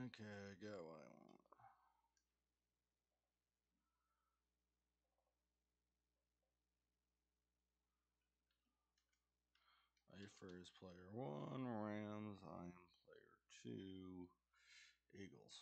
Okay, I got what I want. Ifer is player 1, Rams, I am player 2, Eagles.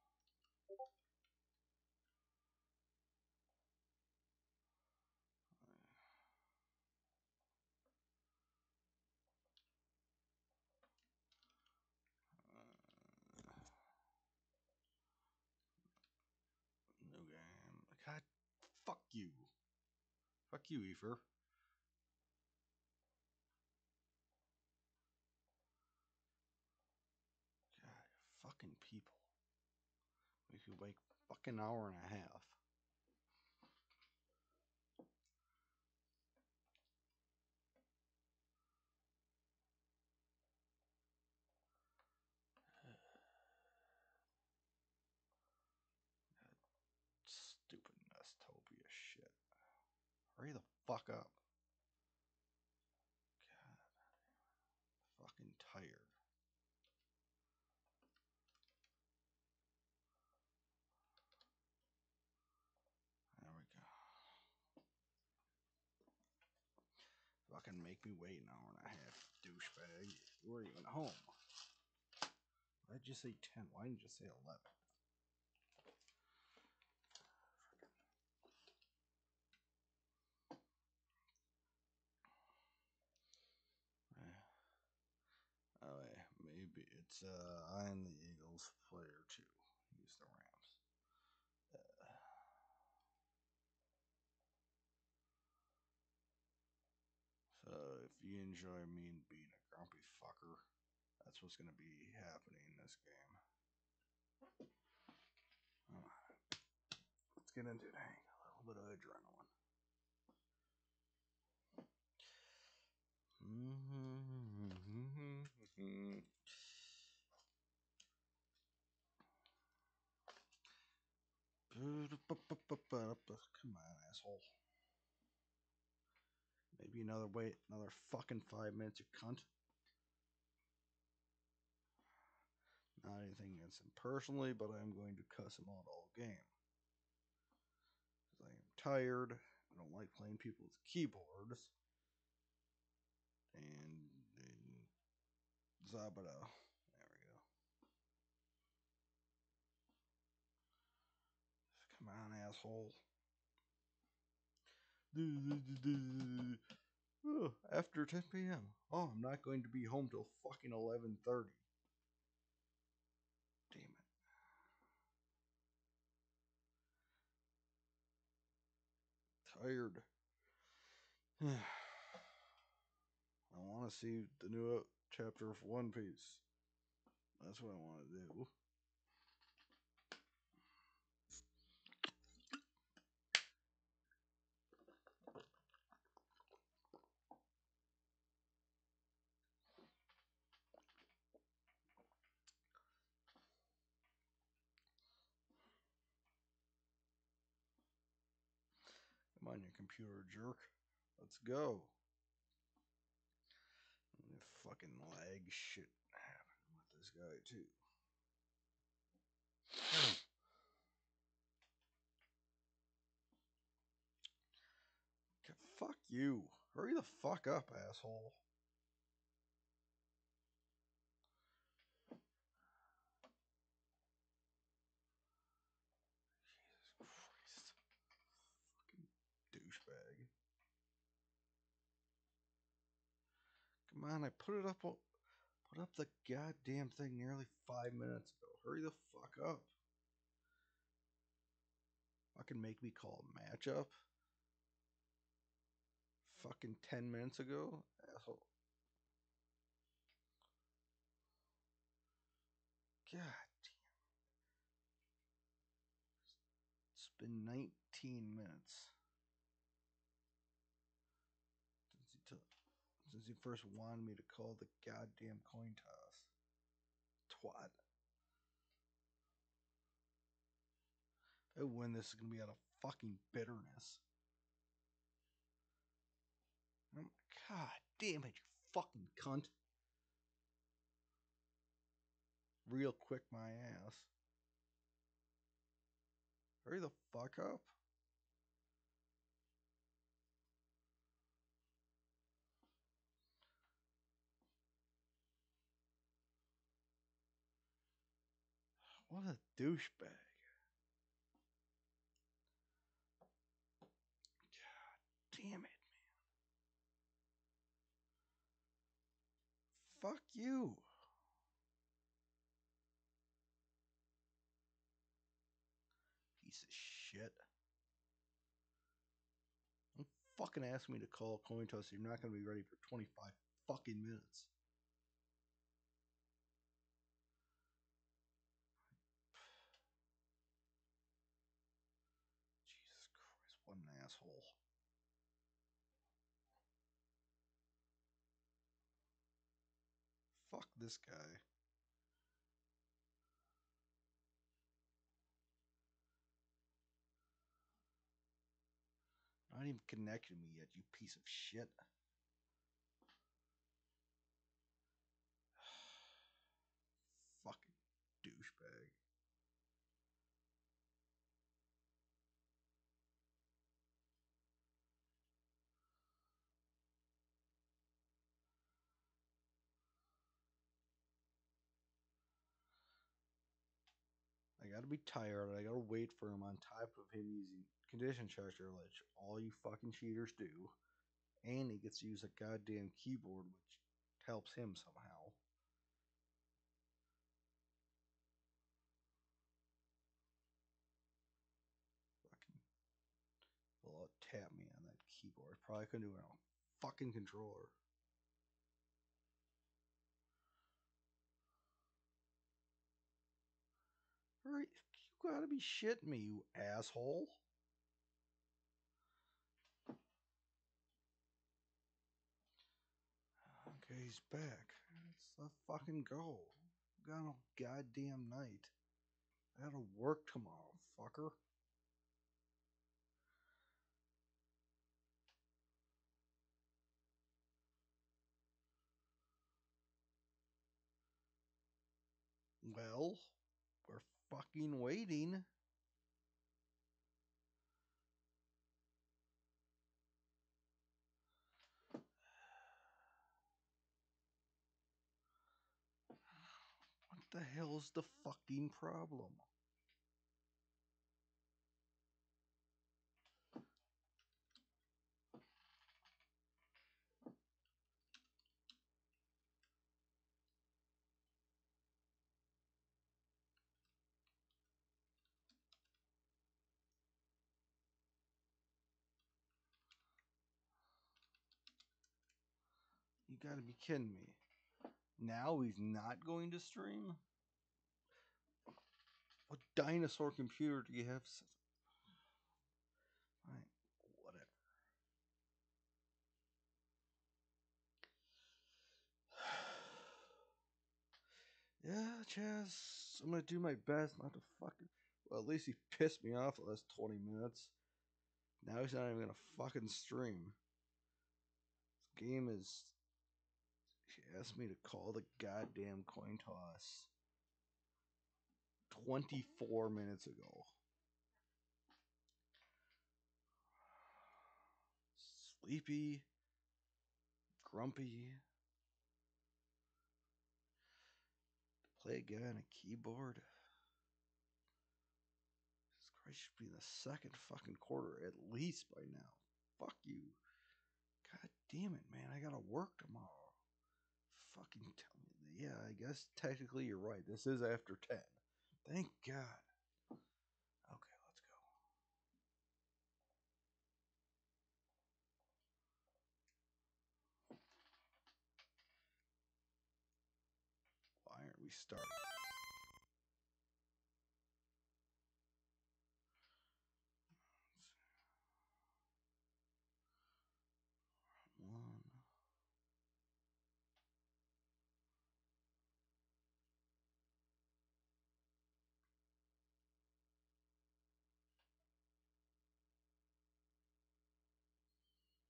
New game. God, fuck you. Fuck you, Efer. God, fucking people. We could wait fucking hour and a half. That stupid Nestopia shit. Hurry the fuck up. God, fucking tired. There we go. Fucking make me wait an hour and a half, douchebag. You weren't even home. Why'd you say 10? Why didn't you say 11? Oh, yeah, maybe it's I am the Eagles player 2. He's the Rams. So if you enjoy me being a grumpy fucker, that's what's gonna be happening in this game. Alright. Let's get into it. Hang a little bit of adrenaline. Come on, asshole. Maybe another fucking 5 minutes, you cunt. Not anything against him personally, but I'm going to cuss him out all game. Because I am tired. I don't like playing people with keyboards. And Zabada. There we go. Come on, asshole. After 10 p.m. Oh, I'm not going to be home till fucking 11:30. Damn it. Tired. I want to see the new chapter of One Piece. That's what I want to do. Come on, you computer jerk. Let's go. Fucking lag shit happened with this guy, too. Fuck you. Hurry the fuck up, asshole. Jesus Christ. Fucking douchebag. Come on, I put up the goddamn thing nearly 5 minutes ago. Hurry the fuck up. Fucking make me call a matchup. Fucking 10 minutes ago, asshole. God damn. It's been 19 minutes since he first wanted me to call the goddamn coin toss. Twat. If I win, this is gonna be out of fucking bitterness. God damn it, you fucking cunt. real quick my ass. Hurry the fuck up. What a douchebag. God damn it. Fuck you. Piece of shit. Don't fucking ask me to call a coin toss. You're not going to be ready for 25 fucking minutes. Jesus Christ, what an asshole. Fuck this guy. Not even connected me yet, you piece of shit. Fucking douchebag. I gotta be tired. I gotta wait for him on top of him using condition checker, which all you fucking cheaters do. And he gets to use a goddamn keyboard, which helps him somehow. Fucking will tap me on that keyboard. Probably couldn't do it on a fucking controller. Hurry, you gotta be shitting me, you asshole. Okay, he's back. Let's fucking go. Got no goddamn night. I gotta work tomorrow, fucker. Well, we're fucking waiting. What the hell's the fucking problem? You gotta be kidding me. Now he's not going to stream? What dinosaur computer do you have? Fine, whatever. Yeah, Chaz, I'm gonna do my best not to fucking. Well, at least he pissed me off the last 20 minutes. Now he's not even gonna fucking stream. This game is. She asked me to call the goddamn coin toss 24 minutes ago. Sleepy, grumpy. Play a guy on a keyboard. This Christ should be in the second fucking quarter at least by now. Fuck you. God damn it, man. I gotta work tomorrow. Fucking tell me. Yeah, I guess technically you're right. This is after 10. Thank God. Okay, let's go. Why aren't we starting? One.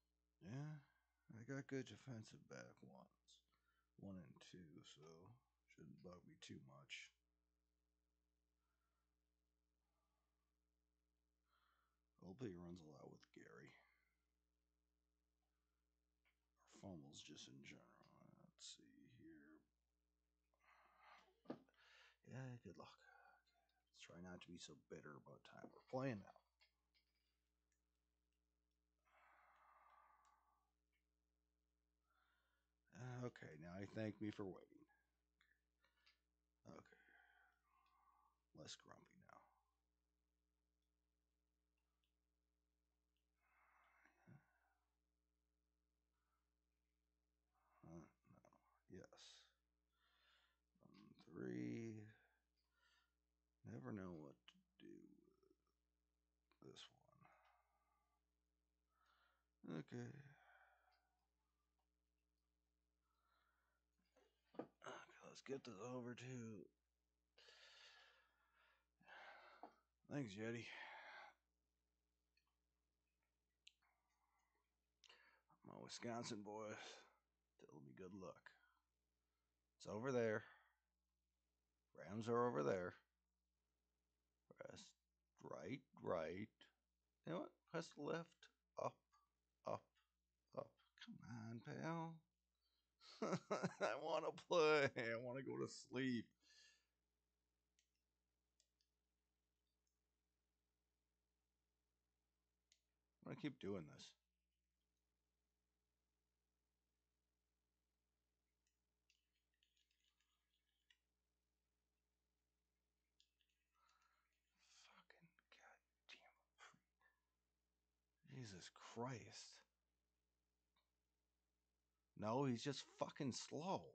Yeah, I got good defensive back ones. 1 and 2, so Shouldn't bug me too much. Hopefully he runs a lot with Gary. Or fumbles just in general. Let's see here. Yeah, good luck. Let's try not to be so bitter about time we're playing now. Okay, now he thanked me for waiting. Okay. Less grumpy now. No. Yes. 3. Never know what to do with this one. Okay. Okay, let's get this over to. Thanks, Yeti. My Wisconsin boys telling me good luck. It's over there. Rams are over there. Press right, right. You know what? Press left, up, up, up. Come on, pal. I want to play. I want to go to sleep. I'm going to keep doing this. Fucking goddamn. Jesus Christ. No, he's just fucking slow.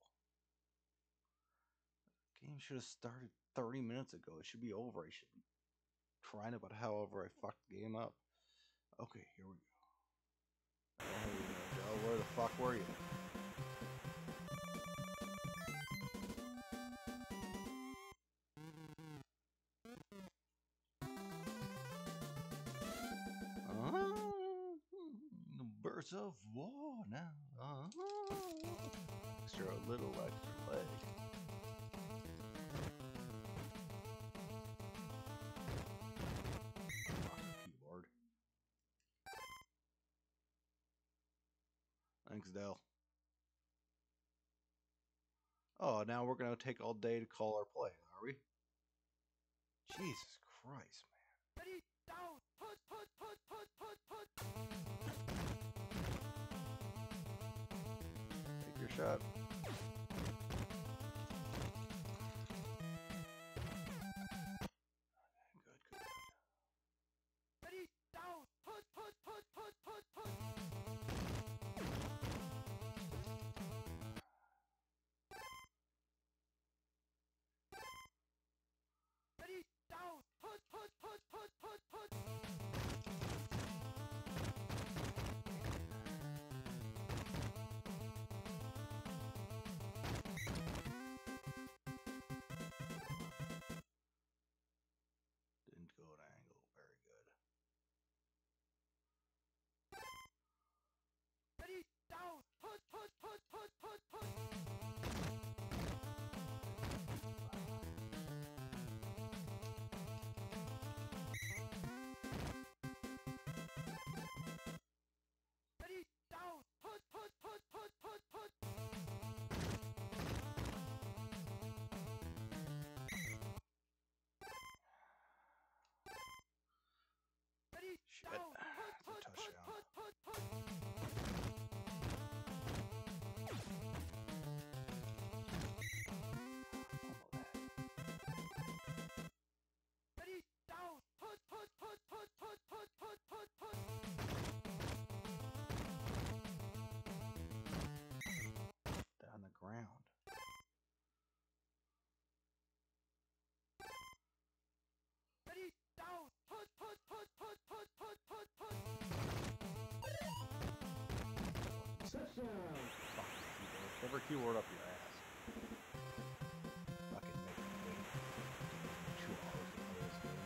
The game should have started 30 minutes ago. It should be over. I should be crying about however I fucked the game up. Okay, here we go. Oh, where the fuck were you? The bursts of war now. Extra little extra leg. Keyboard. Thanks, Dell. Oh, now we're gonna take all day to call our play, are we? Jesus Christ, man. Ready, down, put. Take your shot. Good. Ready, down, put. Ready, down, put. Didn't go at angle. Very good. Ready, down, put. Ready, down, put. Shit. It's a touchdown. Ready, down, put. Down the ground. Ready, down, put. Never keyword up your ass. Fucking make me wait 2 hours to play this game.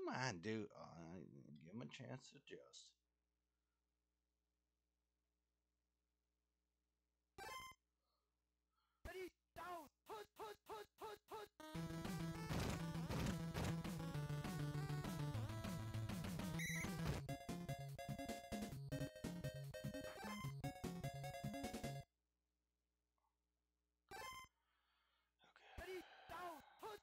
Come on, dude. Give him a chance to adjust. Ready, down, put. Ready, down, put.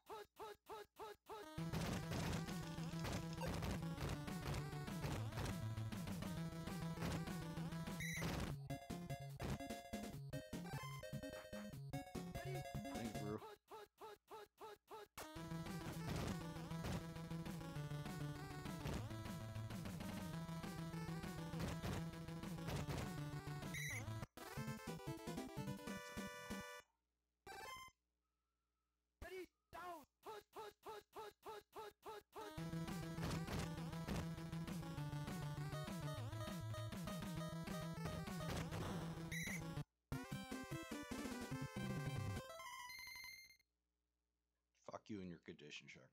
Ready, Thanks, bro. put. Ready, down, put. Fuck you and your condition checker.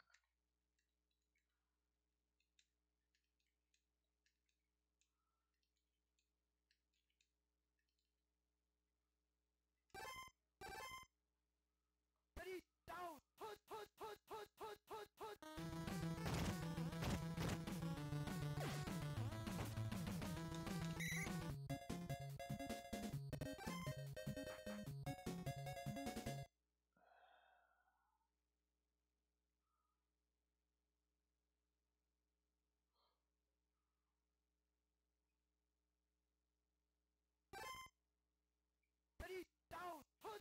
Ready, down, put. Ready, down, put.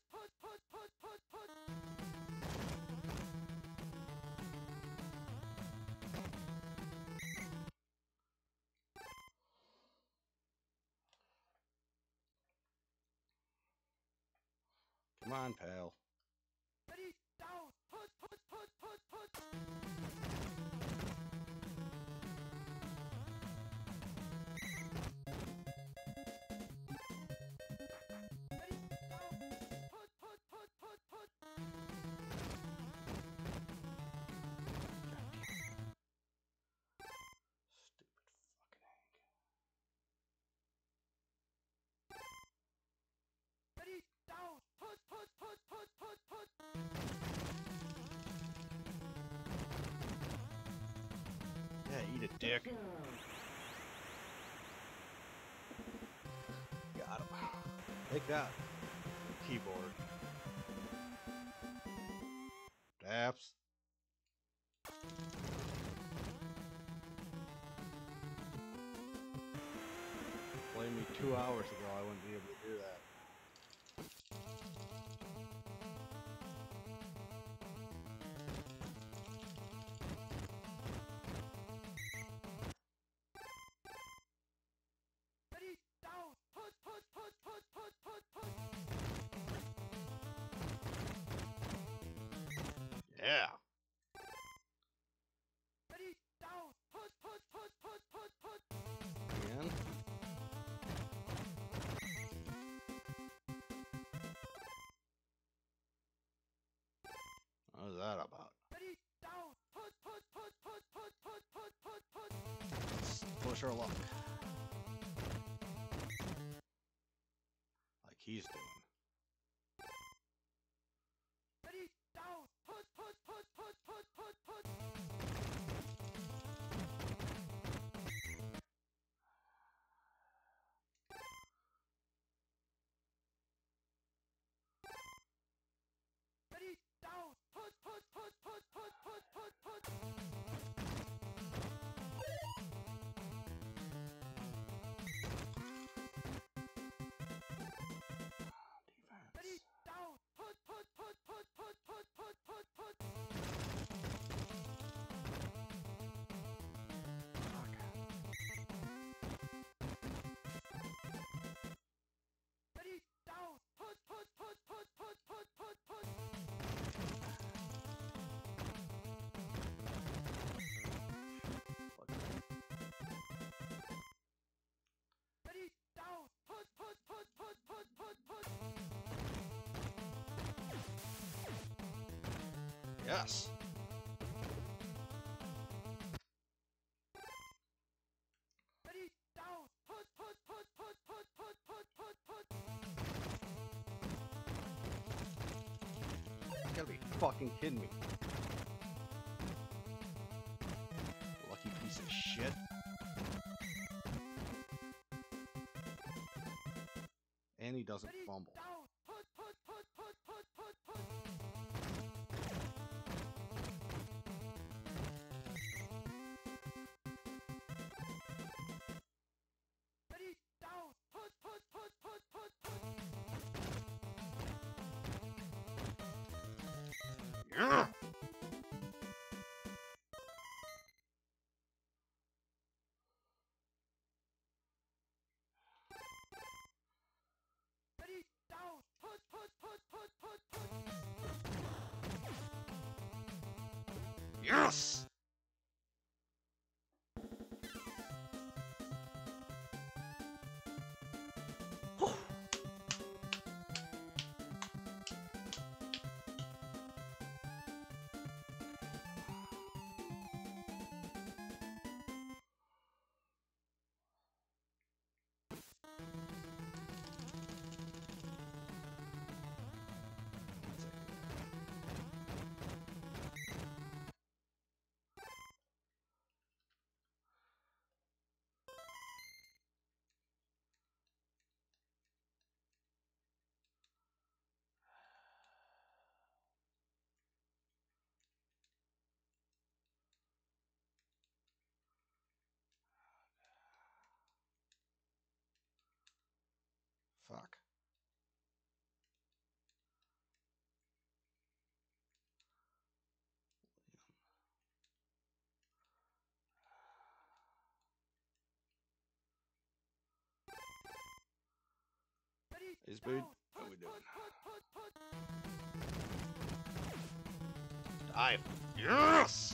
Come on, pal. Ready, down, put. Ready, down, put. Stupid fucking Hank. Ready, down, put. Yeah, eat a dick. Got him. Take that. Keyboard. Daps. Blame me 2 hours ago, I wouldn't be able to do that. Ready, down, put. Yeah. Ready, down, put. Again. What was that about? Ready, down, put. Let's push our luck. Like he's doing. Ready, down, put. Ready, down, put. Ready, Defense. down, put. Ready, down, put. Ready, down, put. Yes. fucking kidding me? Lucky piece of shit. And he doesn't fumble. Yeah. Yes! Fuck. Is booed? What are we doing? Dive. Yes!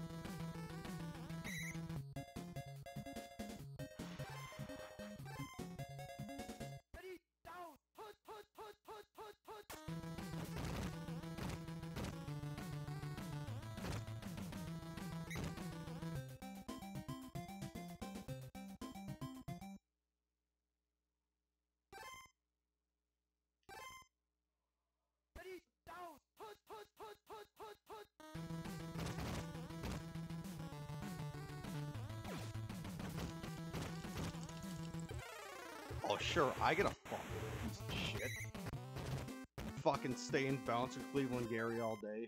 Oh, sure, I get a fucking piece of shit. Fucking stay in bounce with Cleveland Gary all day.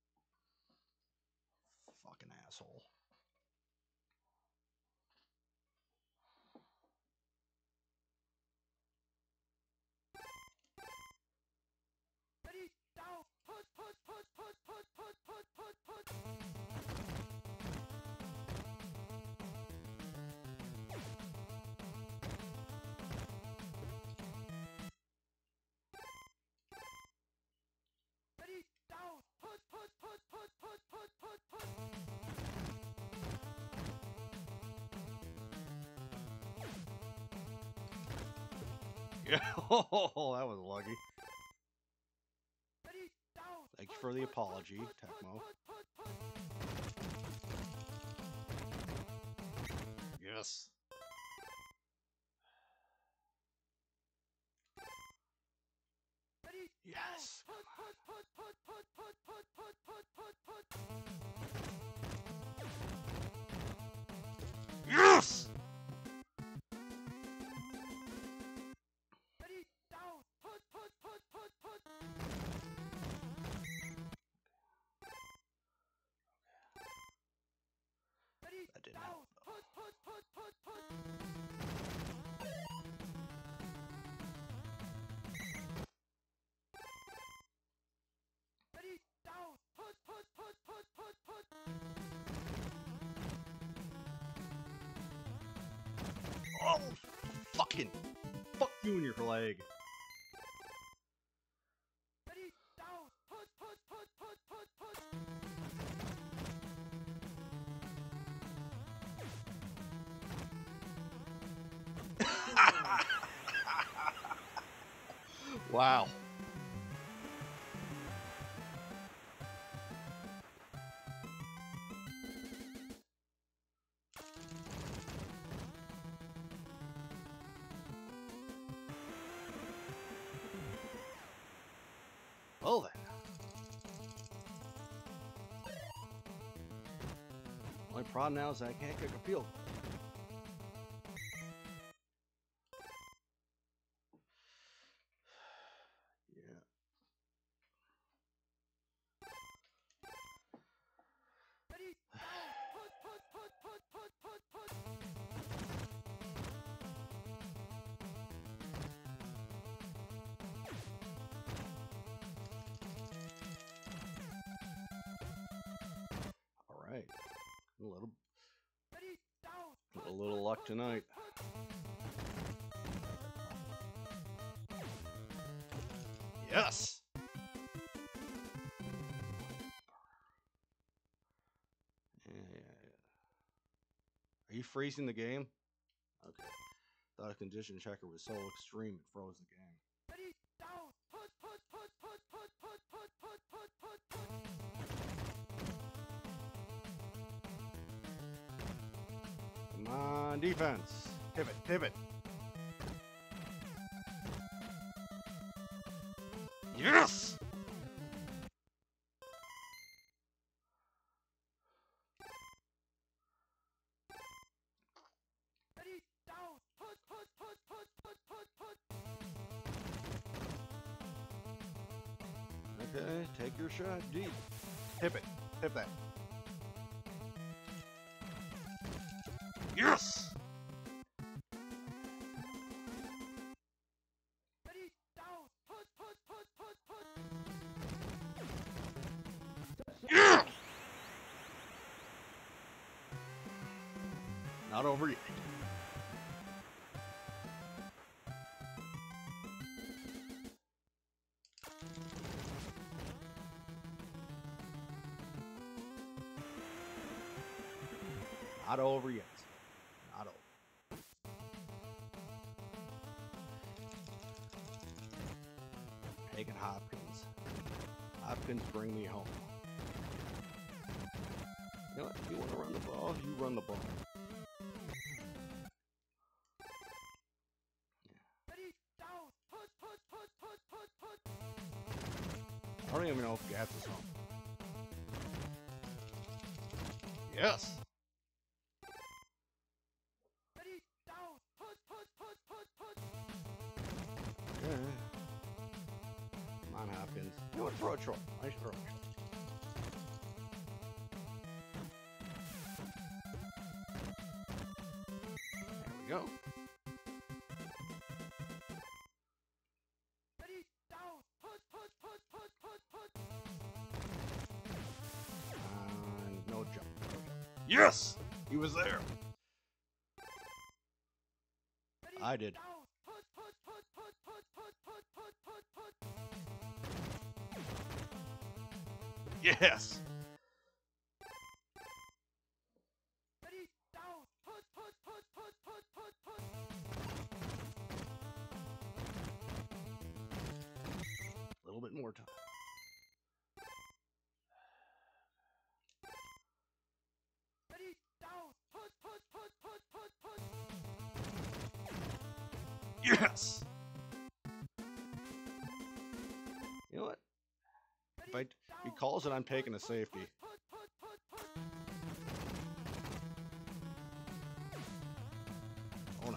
Fucking asshole. Yeah, oh, that was lucky. Thank you for the apology, Tecmo. Yes. Yes. Yes. That didn't help. Oh, fucking. Fuck you and your leg. Wow. Well then. My problem now is I can't kick a field goal. Yeah. Ready, down, put, put, put, put, put, put, put. All right. Ready, down, A put, little put, luck put, tonight. put, put. Yes. Yeah. Are you freezing the game? Okay. Thought a condition checker was so extreme it froze the game. Ready, down, put, put, put, put, put, put, put, put, put, put, put. Come on, defense. Pivot, pivot. Yes! Ready, down, put, put, put, put, put, put, put. Okay, take your shot deep. Pivot. Pivot that. Yes! Ready, down, put, put, put, put, put. Yeah! Not over yet. Not over yet. Not over. Taking Hopkins. Hopkins, bring me home. You know what? You want to run the ball? You run the ball. Ready, down, put, put, put, put, put, put. I don't even know if Gats is home. Yes. Ready, down, put, put, put, put, put. Yeah. Come on, Hopkins. You know what? Throw a troll. I should throw a troll. There we go. Ready, down, put, put, put, put, put, put. No jump. Yes! He was there. Ready, I did. down, put, put, put, put, put, put, put, put, put, put. Yes! Ready, down, put, put, put, put, put, put, put. A little bit more time. Ready, down, put, put, put, put, put, put. Yes! You know what? If Ready, he down, calls it, put, I'm taking a put, safety. put, put, put, put. Oh no.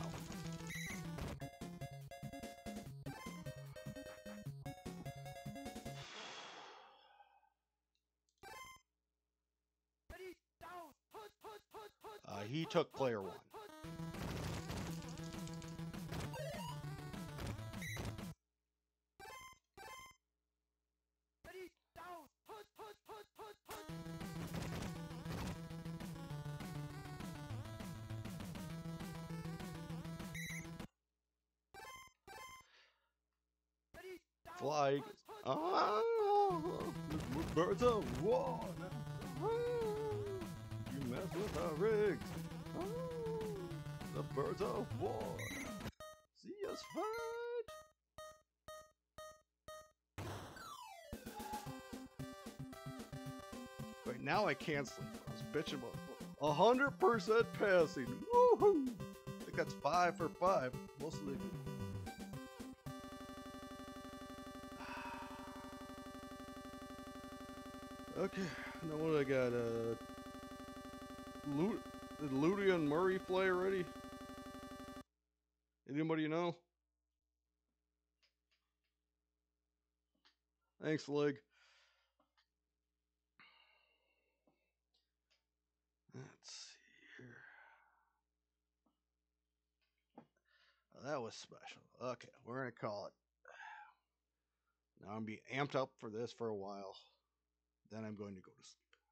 Ready, down, put, put, put, put. He took player one. Ready, down, put, put, put, put, put. Ready, down, Fly. put, put, Oh, birds of war. You mess with our rigs. Oh, the birds of war. See us fight. Right now I can't sleep. I was bitching about 100% passing. Woohoo! I think that's 5 for 5. Mostly. Okay, now what do I got? Did Ludi and Murray play already? Anybody know? Thanks, Lig. Let's see here. Oh, that was special. Okay, we're gonna call it. Now I'm gonna be amped up for this for a while. Then I'm going to go to sleep.